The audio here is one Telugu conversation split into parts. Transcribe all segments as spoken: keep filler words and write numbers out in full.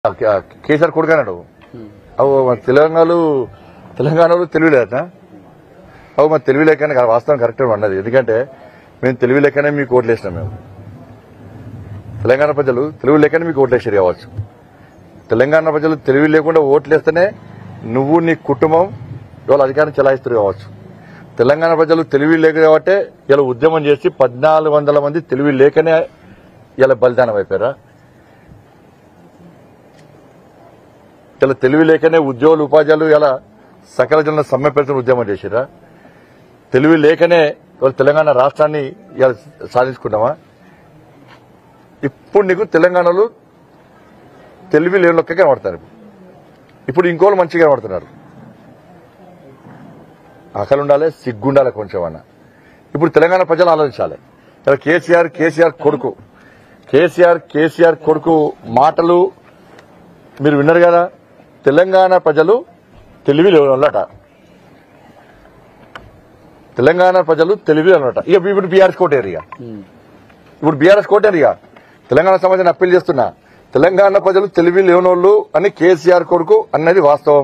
కేసీఆర్ కొడుకన్నాడు అవు తెలంగాణలో తెలంగాణలో తెలివి లేదట అవు మరి తెలివి లేకనే వాస్తవం కరెక్ట్ అన్నది. ఎందుకంటే మేము తెలివి లేకనే మీకు ఓట్లు వేసినాం. మేము తెలంగాణ ప్రజలు తెలివి లేకనే మీకు ఓట్లు వేసారు కావచ్చు. తెలంగాణ ప్రజలు తెలివి లేకుండా ఓట్లు వేస్తేనే నువ్వు నీ కుటుంబం ఇవాళ అధికారం చెలాయిస్తారు కావచ్చు. తెలంగాణ ప్రజలు తెలివి లేక కాబట్టి ఇలా ఉద్యమం చేసి పద్నాలుగు వందల మంది తెలివి లేకనే ఇలా బలిదానం అయిపోయారా? ఇలా తెలివి లేకనే ఉద్యోగులు ఉపాధ్యాయులు ఇలా సకల జనుల సమ్మె పెడుతున్న ఉద్యమం చేసిరా? తెలివి లేకనే ఇవాళ తెలంగాణ రాష్ట్రాన్ని ఇలా సాధించుకున్నామా? ఇప్పుడు నీకు తెలంగాణలో తెలివి లేని లెక్క కనబడతారు. ఇప్పుడు ఇంకోళ్ళు మంచిగా కనబడుతున్నారు. అకలు ఉండాలి, సిగ్గుండాలి కొంచెం అన్న. ఇప్పుడు తెలంగాణ ప్రజలు ఆలోచించాలి. ఇలా కేసీఆర్ కేసీఆర్ కొడుకు కేసీఆర్ కేసీఆర్ కొడుకు మాటలు మీరు విన్నారు కదా. తెలంగాణ ప్రజలు తెలివి లేనట. తెలంగాణ ప్రజలు తెలివి లేనట. ఇక ఇప్పుడు బీఆర్ఎస్ కోటేరు. ఇక ఇప్పుడు బీఆర్ఎస్ కోటేరు. ఇక తెలంగాణ సమాజాన్ని అప్పీల్ చేస్తున్నా, తెలంగాణ ప్రజలు తెలివి లేనోళ్ళు అని కేసీఆర్ కొడుకు అన్నది వాస్తవం,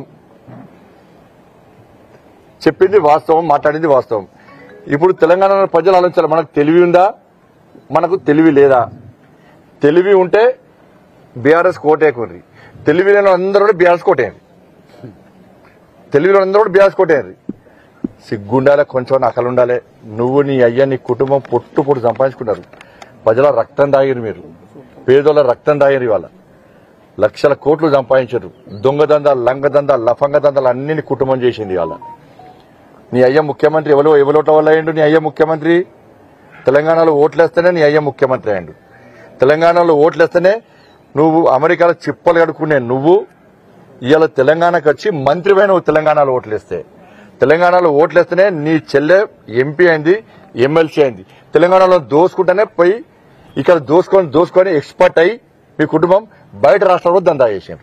చెప్పింది వాస్తవం, మాట్లాడింది వాస్తవం. ఇప్పుడు తెలంగాణ ప్రజలు ఆలోచించాలి, మనకు తెలివి ఉందా, మనకు తెలివి లేదా? తెలివి ఉంటే బీఆర్ఎస్ కోటేకుండ్రి, తెలివి లేని అందరూ కూడా బీఆర్ఎస్ కోటేయండి, తెలివి లేని అందరూ కూడా బీఆర్ఎస్ కోటేయండి. సిగ్గుండాలే, కొంచెం అకలు ఉండాలి. నువ్వు నీ అయ్యా నీ కుటుంబం పొట్టు పొట్టు సంపాదించుకున్నారు. ప్రజల రక్తం దాగిరు, మీరు పేదోళ్ళ రక్తం దాగిరు. ఇవాళ లక్షల కోట్లు సంపాదించారు. దొంగ దందాలు, లంగ దందాలు, లఫంగ దందాలు అన్ని కుటుంబం చేసింది. ఇవాళ నీ అయ్య ముఖ్యమంత్రి ఎవరో ఎవరోట వల్ల అయ్యిండు. నీ అయ్య ముఖ్యమంత్రి తెలంగాణలో ఓట్లేస్తేనే నీ అయ్య ముఖ్యమంత్రి అయ్యిండు. తెలంగాణలో ఓట్లేస్తేనే నువ్వు అమెరికాలో చిప్పలు కడుక్కునే నువ్వు ఇవాళ తెలంగాణకు వచ్చి మంత్రిపైన తెలంగాణలో ఓట్లేస్తే, తెలంగాణలో ఓట్లేస్తేనే నీ చెల్లె ఎంపీ అయింది, ఎమ్మెల్సీ అయింది. తెలంగాణలో దోసుకుంటేనే పోయి ఇక్కడ దోసుకొని దోసుకొని ఎక్స్పర్ట్ అయ్యి మీ కుటుంబం బయట రాష్ట్రాల్లో దందా చేసారు.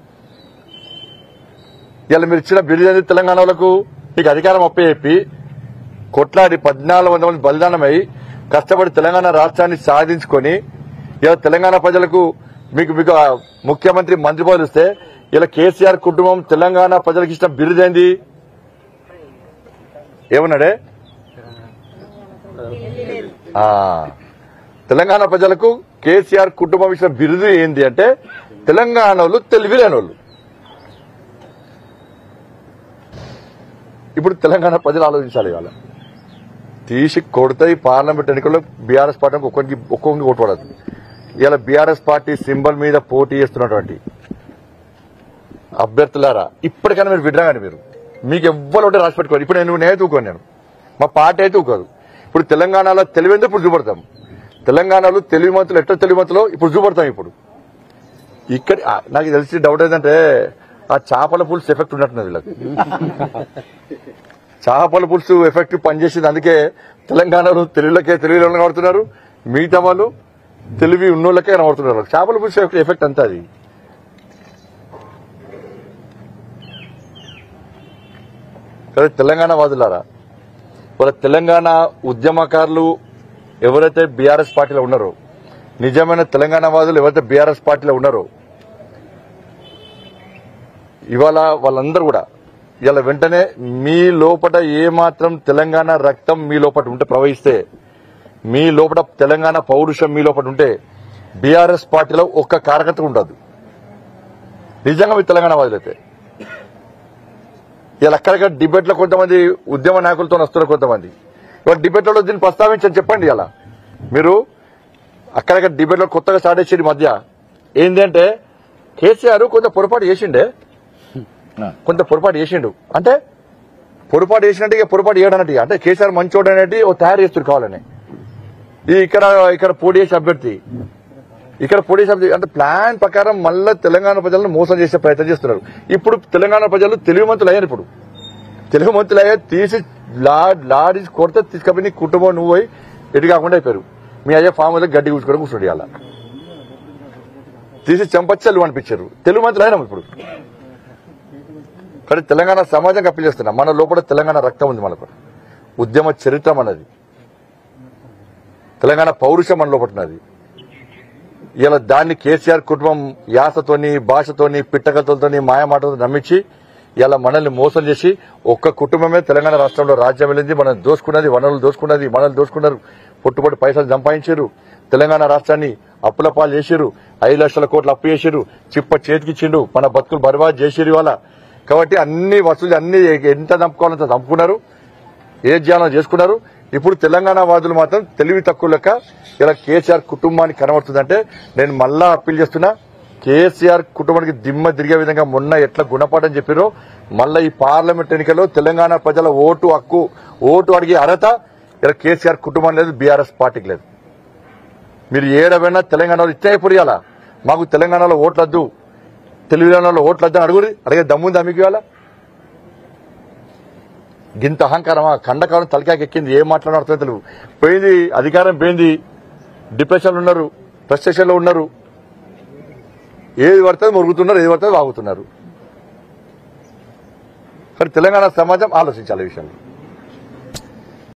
ఇవాళ మీరు ఇచ్చిన బిల్లు తెలంగాణ వాళ్ళకు మీకు అధికారం అప్ప చెప్పి కొట్లాడి పద్నాలుగు వందల మంది బలిదానం అయి కష్టపడి తెలంగాణ రాష్ట్రాన్ని సాధించుకొని ఇలా తెలంగాణ ప్రజలకు మీకు మీకు ముఖ్యమంత్రి మంత్రి పదవులు ఇస్తే ఇలా కేసీఆర్ కుటుంబం తెలంగాణ ప్రజలకు ఇచ్చిన బిరుదేంది? ఏమన్నాడే? తెలంగాణ ప్రజలకు కేసీఆర్ కుటుంబం ఇచ్చిన బిరుదు ఏంది అంటే తెలంగాణ వాళ్ళు తెలివి లేనోళ్ళు. ఇప్పుడు తెలంగాణ ప్రజలు ఆలోచించాలి. ఇవాళ తీసి కొడతాయి. పార్లమెంట్ ఎన్నికల్లో బీఆర్ఎస్ పార్టీకి ఒక్కొక్కరికి ఒక్కొక్కరికి ఓటు పడదు. ఇలా బీఆర్ఎస్ పార్టీ సింబల్ మీద పోటీ చేస్తున్నటువంటి అభ్యర్థులారా ఇప్పటికైనా మీరు విడ్రాగానే మీరు మీకు ఎవ్వరు ఒకటి రాసి పెట్టుకోండి. ఇప్పుడు నేను నేనే తూకోను, నేను మా పార్టీ అయితే ఊకోదు. ఇప్పుడు తెలంగాణలో తెలివిందో ఇప్పుడు చూపడతాం. తెలంగాణలో తెలివి మంతులు ఎట్లా తెలివి మంతులో ఇప్పుడు చూపడతాం. ఇప్పుడు ఇక్కడ నాకు తెలిసి డౌట్ ఏంటంటే ఆ చేపల పులుసు ఎఫెక్ట్ ఉన్నట్టున్నది వీళ్ళకి. చేపల పులుసు ఎఫెక్ట్ పనిచేసింది. అందుకే తెలంగాణలో తెలివిలకే తెలివి కనబడుతున్నారు, మిగతా వాళ్ళు తెలివి ఉన్నోళ్ళకే కనబడుతున్నారు. చేపల పులుసు ఎఫెక్ట్ అంతా అది. కదా తెలంగాణ వాదులారా, వాళ్ళ తెలంగాణ ఉద్యమకారులు ఎవరైతే బీఆర్ఎస్ పార్టీలో ఉన్నారో, నిజమైన తెలంగాణ వాదులు ఎవరైతే బీఆర్ఎస్ పార్టీలో ఉన్నారో ఇవాళ వాళ్ళందరూ కూడా ఇవాళ వెంటనే మీ లోపల ఏమాత్రం తెలంగాణ రక్తం మీ లోపల ఉంటే ప్రవహిస్తే, మీ లోపల తెలంగాణ పౌరుషం మీ లోపల ఉంటే బీఆర్ఎస్ పార్టీలో ఒక్క కార్యకర్త ఉండదు. నిజంగా మీ తెలంగాణ వాదులైతే ఇలా అక్కడక్కడ డిబేట్ లో కొంతమంది ఉద్యమ నాయకులతో వస్తున్నారు. కొంతమంది ఇవాళ డిబేట్లలో దీన్ని ప్రస్తావించని చెప్పండి. ఇలా మీరు అక్కడక్కడ డిబేట్ లో కొత్తగా స్టార్ట్ చేసేది మధ్య ఏంటంటే కేసీఆర్ కొంత పొరపాటు చేసిండే, కొంత పొరపాటు చేసిండు అంటే పొరపాటు చేసినట్టు ఇక పొరపాటు చేయడన్నట్టు అంటే కేసీఆర్ మంచోడు అనేది ఓ తయారు చేస్తారు కావాలని. ఈ ఇక్కడ ఇక్కడ పోటీ చేసే అభ్యర్థి ఇక్కడ పోటీ చేసే అభ్యర్థి అంటే ప్లాన్ ప్రకారం మళ్ళా తెలంగాణ ప్రజలను మోసం చేసే ప్రయత్నం చేస్తున్నారు. ఇప్పుడు తెలంగాణ ప్రజలు తెలివిమంతులు అయ్యారు. ఇప్పుడు తెలివిమంతులు అయ్యా తీసి లారీ కొడితే తీసుకపోయి నీ కుటుంబం నువ్వు పోయి ఎటు కాకుండా అయిపోయారు. మీ అయ్యే ఫామ్ మీద గడ్డి కూర్చుకోవడం కూర్చోండి. అలా తీసి చంపచ్చలు అనిపించారు. తెలివిమంతులు అయినాం ఇప్పుడు. కానీ తెలంగాణ సమాజం అప్పీల్ చేస్తున్నా, మన లోపల తెలంగాణ రక్తం ఉంది, మనకు ఉద్యమ చరిత్ర అన్నది, తెలంగాణ పౌరుషం మన లోపల ఉన్నది. ఇలా దాన్ని కేసీఆర్ కుటుంబం యాసతోని భాషతోని పిట్టకథలతోని మాయమాటలతో నమ్మించి ఇలా మనల్ని మోసం చేసి ఒక్క కుటుంబమే తెలంగాణ రాష్ట్రంలో రాజ్యం వెళ్ళింది. మనం దోసుకున్నది వనరులు దోసుకున్నది మనల్ని దోసుకున్నారు, పొట్టుపొట్టు పైసలు సంపాదించారు, తెలంగాణ రాష్ట్రాన్ని అప్పుల పాలు చేసిరు, ఐదు లక్షల కోట్లు అప్పు చేసిరు, చిప్ప చేతికిచ్చిండు, మన బతుకులు బర్బాద్ చేసిరు ఇవాళ. కాబట్టి అన్ని వసూలు అన్ని ఎంత చంపుకోవాలంత చంపుకున్నారు, ఏ ధ్యానం చేసుకున్నారు. ఇప్పుడు తెలంగాణ వాదులు మాత్రం తెలివి తక్కువ లెక్క ఇలా కేసీఆర్ కుటుంబానికి కనబడుతుందంటే నేను మళ్ళా అప్పీల్ చేస్తున్నా, కేసీఆర్ కుటుంబానికి దిమ్మ తిరిగే విధంగా మొన్న ఎట్లా గుణపాఠం చెప్పారో మళ్ళా ఈ పార్లమెంట్ ఎన్నికల్లో తెలంగాణ ప్రజల ఓటు హక్కు ఓటు అడిగే అర్హత ఇలా కేసీఆర్ కుటుంబం లేదు, బీఆర్ఎస్ పార్టీకి లేదు. మీరు ఏడవైనా తెలంగాణలో ఇచ్చే పురియాలా మాకు తెలంగాణలో ఓట్లొద్దు, తెలంగాణలో ఓట్లొద్దు అని అడుగురి, అడిగే దమ్ముందా మీకు ఇవాళ? గింత అహంకారమా? ఖండకాలం తలకాకి ఎక్కింది, ఏం మాట్లాడడం అర్థం తెలియదు. పోయింది అధికారం, పోయింది, డిప్రెషన్లో ఉన్నారు, ఫ్రస్ట్రేషన్లో ఉన్నారు, ఏది పడితే మురుగుతున్నారు, ఏది పడితే వాగుతున్నారు. కానీ తెలంగాణ సమాజం ఆలోచించాలి ఈ విషయంలో.